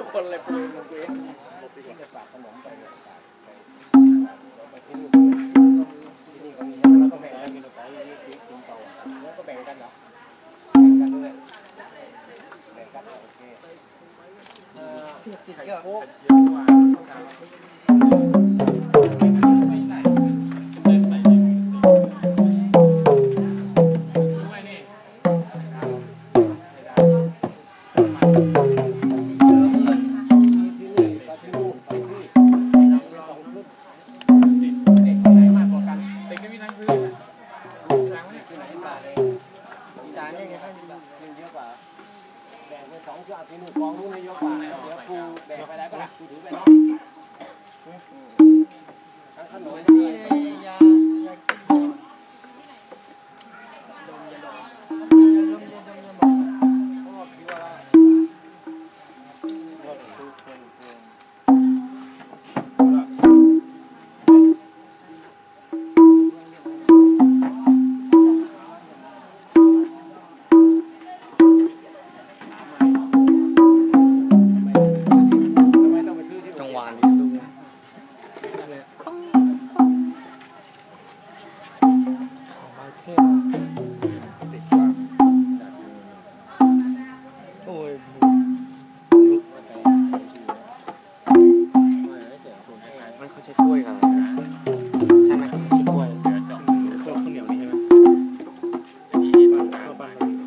คนเลยปุยมาปุยที่จะฝากขนมไปที่นี่ก็มีแล้วก็แบ่งกันกินต่อกินต่อแล้วก็แบ่งกันเหรอแบ่งกันด้วยแบ่งกันโอเคเสียบติดเยอะ2คือเอาที่หนึ่งกองนู้นให้เยอะกว่าเดี๋ยวครูแบ่งไปได้ปะล่ะครูถือไปเนาะทั้งขนมทั้งอะไรยากินดมยาพ่อคิดว่าเขาใช้ถ้วยกันใช่ไหมใช้ถ้วยเจาะข้าวเหนียวนี่ใช่ไหม